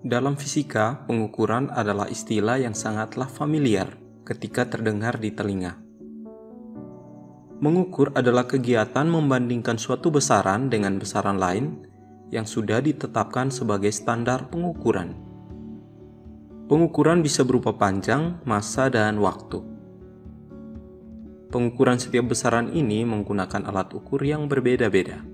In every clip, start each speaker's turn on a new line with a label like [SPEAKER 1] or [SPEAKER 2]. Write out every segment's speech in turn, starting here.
[SPEAKER 1] Dalam fisika, pengukuran adalah istilah yang sangatlah familiar ketika terdengar di telinga. Mengukur adalah kegiatan membandingkan suatu besaran dengan besaran lain yang sudah ditetapkan sebagai standar pengukuran. Pengukuran bisa berupa panjang, massa, dan waktu. Pengukuran setiap besaran ini menggunakan alat ukur yang berbeda-beda.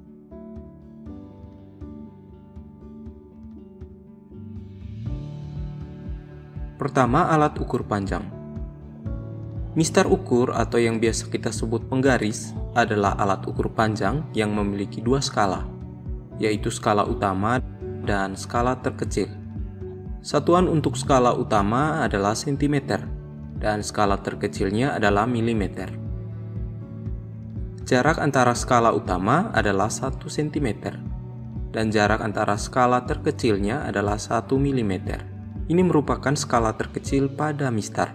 [SPEAKER 1] Pertama, alat ukur panjang. Mistar ukur atau yang biasa kita sebut penggaris adalah alat ukur panjang yang memiliki dua skala, yaitu skala utama dan skala terkecil. Satuan untuk skala utama adalah sentimeter dan skala terkecilnya adalah milimeter. Jarak antara skala utama adalah 1 cm dan jarak antara skala terkecilnya adalah 1 mm. Ini merupakan skala terkecil pada mistar.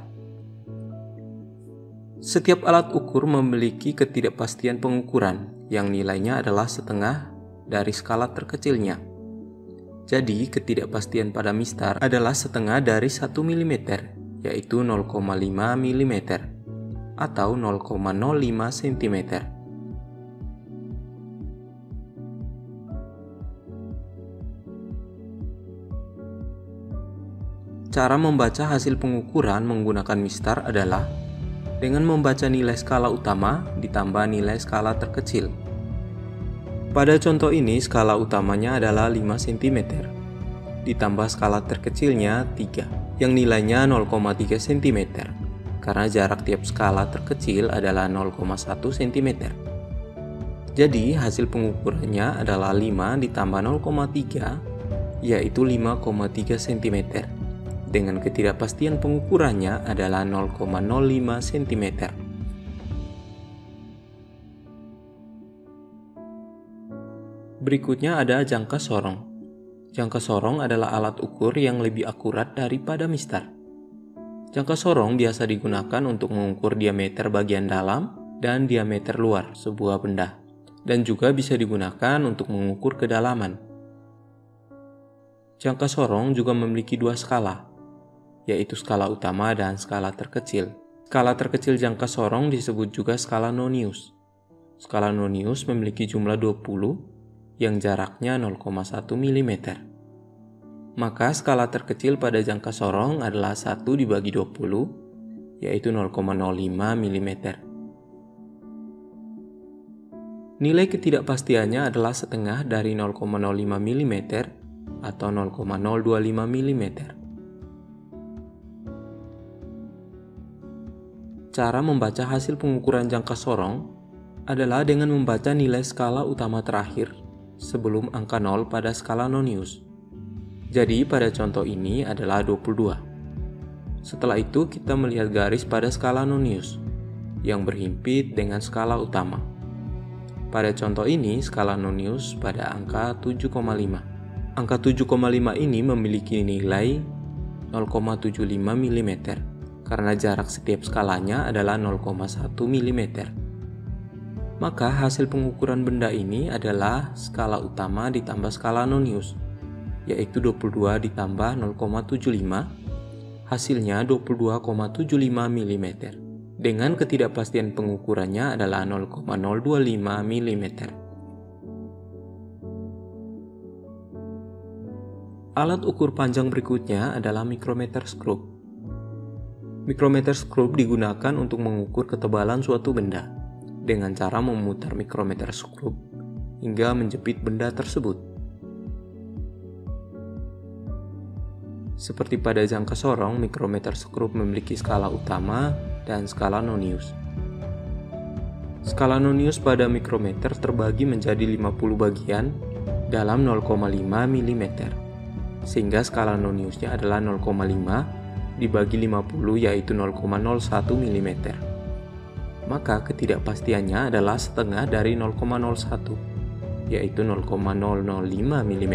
[SPEAKER 1] Setiap alat ukur memiliki ketidakpastian pengukuran yang nilainya adalah setengah dari skala terkecilnya. Jadi, ketidakpastian pada mistar adalah setengah dari 1 mm, yaitu 0,5 mm atau 0,05 cm. Cara membaca hasil pengukuran menggunakan mistar adalah dengan membaca nilai skala utama ditambah nilai skala terkecil. Pada contoh ini, skala utamanya adalah 5 cm, ditambah skala terkecilnya 3, yang nilainya 0,3 cm, karena jarak tiap skala terkecil adalah 0,1 cm. Jadi, hasil pengukurannya adalah 5 ditambah 0,3, yaitu 5,3 cm. Dengan ketidakpastian pengukurannya adalah 0,05 cm. Berikutnya ada jangka sorong. Jangka sorong adalah alat ukur yang lebih akurat daripada mistar. Jangka sorong biasa digunakan untuk mengukur diameter bagian dalam dan diameter luar sebuah benda, dan juga bisa digunakan untuk mengukur kedalaman. Jangka sorong juga memiliki dua skala, yaitu skala utama dan skala terkecil. Skala terkecil jangka sorong disebut juga skala nonius. Skala nonius memiliki jumlah 20 yang jaraknya 0,1 mm. Maka skala terkecil pada jangka sorong adalah 1 dibagi 20, yaitu 0,05 mm. Nilai ketidakpastiannya adalah setengah dari 0,05 mm atau 0,025 mm. Cara membaca hasil pengukuran jangka sorong adalah dengan membaca nilai skala utama terakhir sebelum angka 0 pada skala nonius. Jadi pada contoh ini adalah 22. Setelah itu kita melihat garis pada skala nonius yang berhimpit dengan skala utama. Pada contoh ini skala nonius pada angka 7,5. Angka 7,5 ini memiliki nilai 0,75 mm. Karena jarak setiap skalanya adalah 0,1 mm. Maka hasil pengukuran benda ini adalah skala utama ditambah skala nonius, yaitu 22 ditambah 0,75, hasilnya 22,75 mm. Dengan ketidakpastian pengukurannya adalah 0,025 mm. Alat ukur panjang berikutnya adalah mikrometer skrup. Mikrometer skrup digunakan untuk mengukur ketebalan suatu benda dengan cara memutar mikrometer skrup hingga menjepit benda tersebut. Seperti pada jangka sorong, mikrometer skrup memiliki skala utama dan skala nonius. Skala nonius pada mikrometer terbagi menjadi 50 bagian dalam 0,5 mm, sehingga skala noniusnya adalah 0,5 dibagi 50 yaitu 0,01 mm. Maka ketidakpastiannya adalah setengah dari 0,01, yaitu 0,005 mm.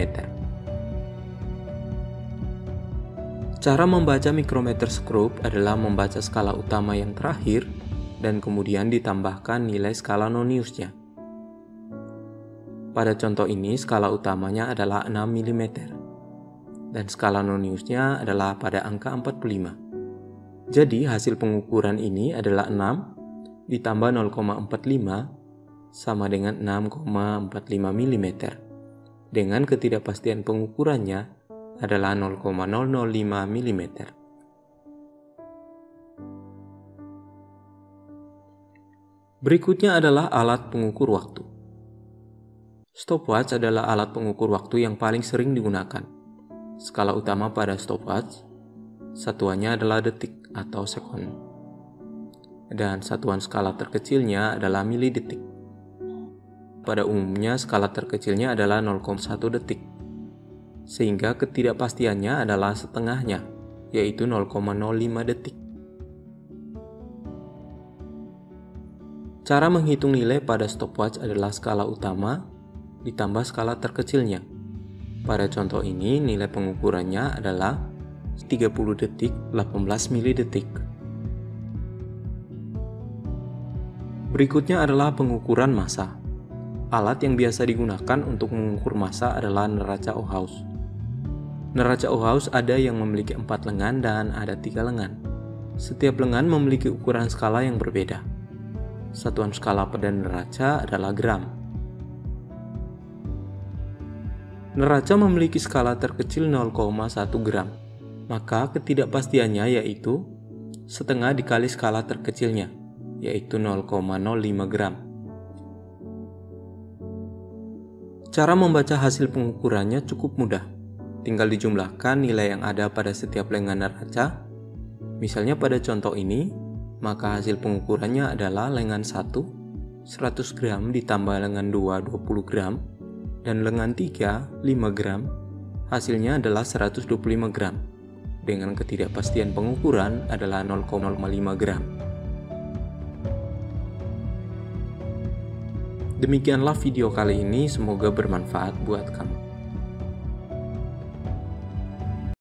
[SPEAKER 1] Cara membaca mikrometer skrup adalah membaca skala utama yang terakhir dan kemudian ditambahkan nilai skala noniusnya. Pada contoh ini skala utamanya adalah 6 mm. dan skala noniusnya adalah pada angka 45. Jadi hasil pengukuran ini adalah 6 ditambah 0,45 sama dengan 6,45 mm. Dengan ketidakpastian pengukurannya adalah 0,005 mm. Berikutnya adalah alat pengukur waktu. Stopwatch adalah alat pengukur waktu yang paling sering digunakan. Skala utama pada stopwatch, satuannya adalah detik atau sekon. Dan satuan skala terkecilnya adalah milidetik. Pada umumnya skala terkecilnya adalah 0,1 detik. Sehingga ketidakpastiannya adalah setengahnya, yaitu 0,05 detik. Cara menghitung nilai pada stopwatch adalah skala utama ditambah skala terkecilnya. Pada contoh ini nilai pengukurannya adalah 30 detik 18 milidetik. Berikutnya adalah pengukuran massa. Alat yang biasa digunakan untuk mengukur massa adalah neraca Ohaus. Neraca Ohaus ada yang memiliki 4 lengan dan ada 3 lengan. Setiap lengan memiliki ukuran skala yang berbeda. Satuan skala pada neraca adalah gram. Neraca memiliki skala terkecil 0,1 gram, maka ketidakpastiannya yaitu setengah dikali skala terkecilnya, yaitu 0,05 gram. Cara membaca hasil pengukurannya cukup mudah. Tinggal dijumlahkan nilai yang ada pada setiap lengan neraca. Misalnya pada contoh ini, maka hasil pengukurannya adalah lengan 1, 100 gram ditambah lengan 2, 20 gram, dan lengan 3, 5 gram, hasilnya adalah 125 gram, dengan ketidakpastian pengukuran adalah 0,05 gram. Demikianlah video kali ini, semoga bermanfaat buat kamu.